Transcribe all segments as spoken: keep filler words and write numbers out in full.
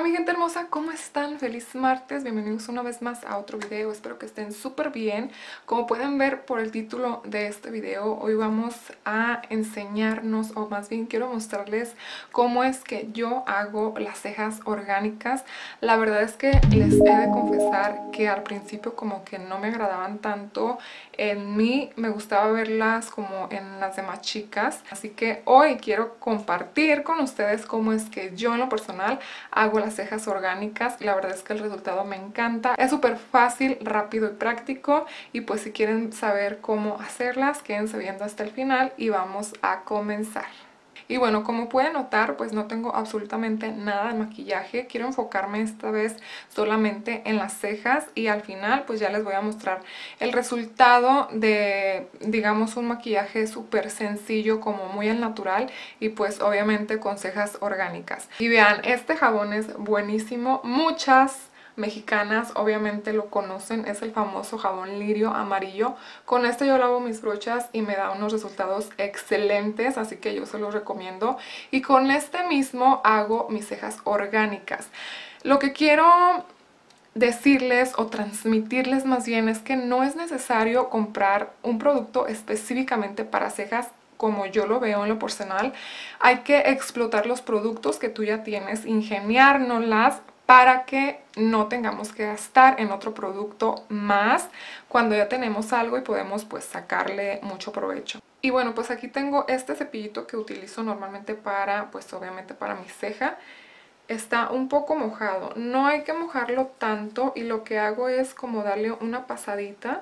mi gente hermosa, ¿cómo están? Feliz martes, bienvenidos una vez más a otro video, espero que estén súper bien. Como pueden ver por el título de este video, hoy vamos a enseñarnos, o más bien quiero mostrarles cómo es que yo hago las cejas orgánicas. La verdad es que les he de confesar que al principio como que no me agradaban tanto. En mí me gustaba verlas como en las demás chicas, así que hoy quiero compartir con ustedes cómo es que yo en lo personal hago las cejas orgánicas. La verdad es que el resultado me encanta, es súper fácil, rápido y práctico, y pues si quieren saber cómo hacerlas, quédense viendo hasta el final y vamos a comenzar. Y bueno, como pueden notar, pues no tengo absolutamente nada de maquillaje. Quiero enfocarme esta vez solamente en las cejas y al final pues ya les voy a mostrar el resultado de, digamos, un maquillaje súper sencillo, como muy al natural, y pues obviamente con cejas orgánicas. Y vean, este jabón es buenísimo. Muchas mexicanas obviamente lo conocen, es el famoso jabón lirio amarillo. Con este yo lavo mis brochas y me da unos resultados excelentes, así que yo se los recomiendo. Y con este mismo hago mis cejas orgánicas. Lo que quiero decirles o transmitirles más bien es que no es necesario comprar un producto específicamente para cejas. Como yo lo veo en lo personal, hay que explotar los productos que tú ya tienes, ingeniárnoslas para que no tengamos que gastar en otro producto más cuando ya tenemos algo y podemos pues sacarle mucho provecho. Y bueno, pues aquí tengo este cepillito que utilizo normalmente para, pues obviamente para mi ceja. Está un poco mojado, no hay que mojarlo tanto, y lo que hago es como darle una pasadita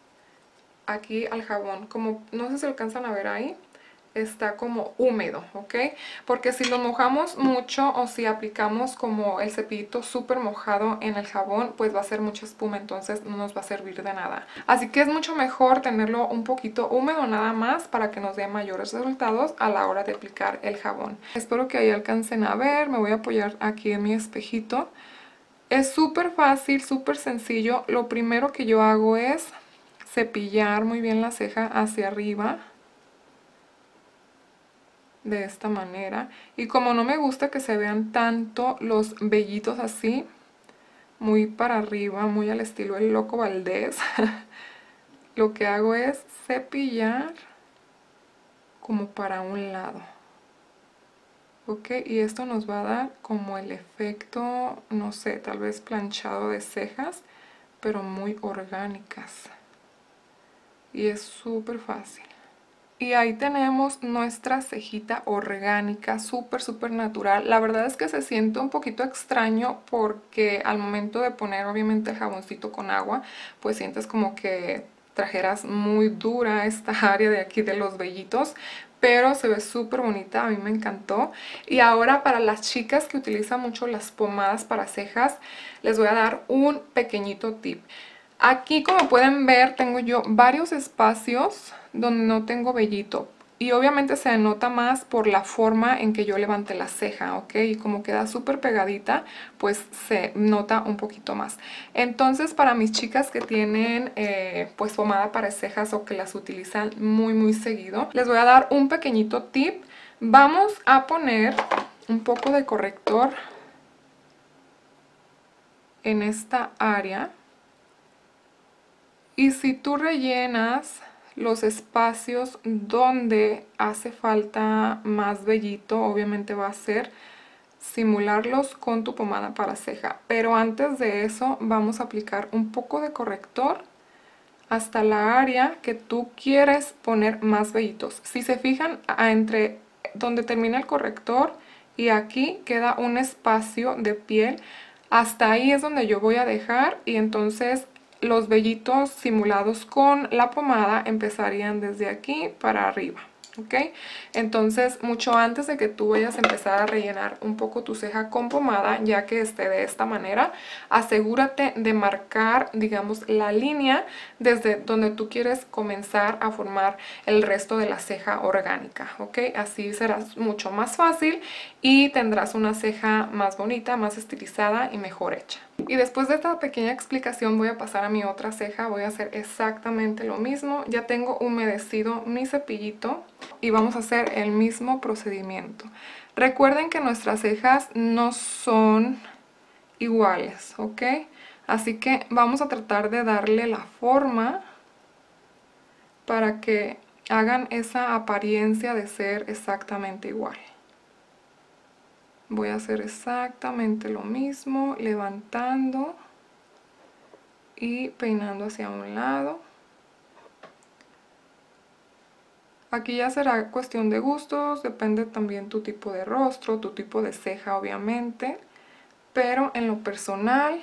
aquí al jabón. Como no sé si alcanzan a ver ahí, está como húmedo, ¿ok? Porque si lo mojamos mucho o si aplicamos como el cepillito súper mojado en el jabón, pues va a ser mucha espuma, entonces no nos va a servir de nada. Así que es mucho mejor tenerlo un poquito húmedo nada más para que nos dé mayores resultados a la hora de aplicar el jabón. Espero que ahí alcancen a ver, me voy a apoyar aquí en mi espejito. Es súper fácil, súper sencillo. Lo primero que yo hago es cepillar muy bien la ceja hacia arriba, de esta manera, y como no me gusta que se vean tanto los vellitos así muy para arriba, muy al estilo el Loco Valdés, lo que hago es cepillar como para un lado, ok, y esto nos va a dar como el efecto, no sé, tal vez planchado de cejas, pero muy orgánicas, y es súper fácil. Y ahí tenemos nuestra cejita orgánica, súper súper natural. La verdad es que se siente un poquito extraño porque al momento de poner obviamente el jaboncito con agua, pues sientes como que trajeras muy dura esta área de aquí de los vellitos, pero se ve súper bonita, a mí me encantó. Y ahora para las chicas que utilizan mucho las pomadas para cejas, les voy a dar un pequeñito tip. Aquí, como pueden ver, tengo yo varios espacios donde no tengo vellito, y obviamente se nota más por la forma en que yo levante la ceja, ¿ok? Y como queda súper pegadita, pues se nota un poquito más. Entonces, para mis chicas que tienen eh, pues pomada para cejas o que las utilizan muy muy seguido, les voy a dar un pequeñito tip. Vamos a poner un poco de corrector en esta área. Y si tú rellenas los espacios donde hace falta más vellito, obviamente va a ser simularlos con tu pomada para ceja. Pero antes de eso vamos a aplicar un poco de corrector hasta la área que tú quieres poner más vellitos. Si se fijan, entre donde termina el corrector y aquí queda un espacio de piel. Hasta ahí es donde yo voy a dejar, y entonces los vellitos simulados con la pomada empezarían desde aquí para arriba, ¿ok? Entonces, mucho antes de que tú vayas a empezar a rellenar un poco tu ceja con pomada, ya que esté de esta manera, asegúrate de marcar, digamos, la línea desde donde tú quieres comenzar a formar el resto de la ceja orgánica, ¿ok? Así será mucho más fácil y tendrás una ceja más bonita, más estilizada y mejor hecha. Y después de esta pequeña explicación voy a pasar a mi otra ceja. Voy a hacer exactamente lo mismo. Ya tengo humedecido mi cepillito y vamos a hacer el mismo procedimiento. Recuerden que nuestras cejas no son iguales, ¿ok? Así que vamos a tratar de darle la forma para que hagan esa apariencia de ser exactamente igual. Voy a hacer exactamente lo mismo, levantando y peinando hacia un lado. Aquí ya será cuestión de gustos, depende también tu tipo de rostro, tu tipo de ceja obviamente, pero en lo personal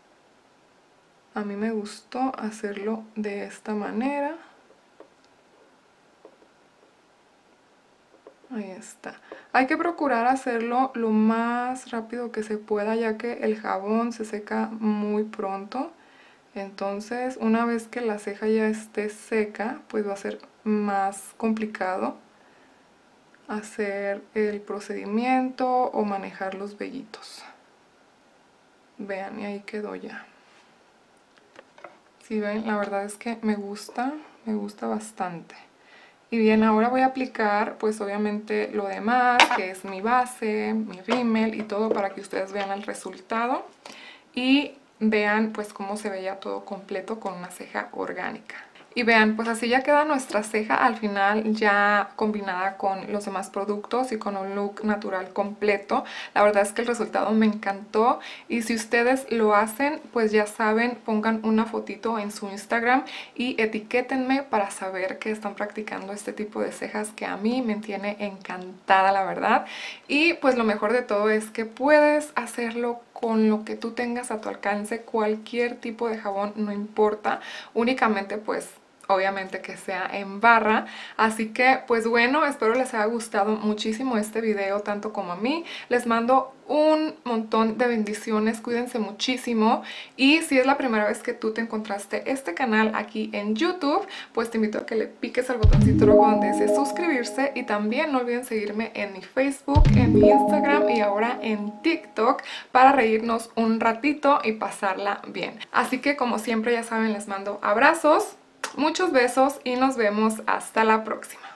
a mí me gustó hacerlo de esta manera. Ahí está. Hay que procurar hacerlo lo más rápido que se pueda, ya que el jabón se seca muy pronto. Entonces, una vez que la ceja ya esté seca, pues va a ser más complicado hacer el procedimiento o manejar los vellitos. Vean, y ahí quedó ya. Si ven, la verdad es que me gusta, me gusta bastante. Y bien, ahora voy a aplicar pues obviamente lo demás, que es mi base, mi rímel y todo, para que ustedes vean el resultado y vean pues cómo se veía todo completo con una ceja orgánica. Y vean, pues así ya queda nuestra ceja al final, ya combinada con los demás productos y con un look natural completo. La verdad es que el resultado me encantó, y si ustedes lo hacen, pues ya saben, pongan una fotito en su Instagram y etiquétenme para saber que están practicando este tipo de cejas que a mí me tiene encantada, la verdad. Y pues lo mejor de todo es que puedes hacerlo con lo que tú tengas a tu alcance, cualquier tipo de jabón, no importa, únicamente pues obviamente que sea en barra. Así que pues bueno, espero les haya gustado muchísimo este video, tanto como a mí. Les mando un montón de bendiciones, cuídense muchísimo, y si es la primera vez que tú te encontraste este canal aquí en YouTube, pues te invito a que le piques al botoncito rojo donde dice suscribirse, y también no olviden seguirme en mi Facebook, en mi Instagram y ahora en TikTok para reírnos un ratito y pasarla bien. Así que como siempre ya saben, les mando abrazos, muchos besos y nos vemos hasta la próxima.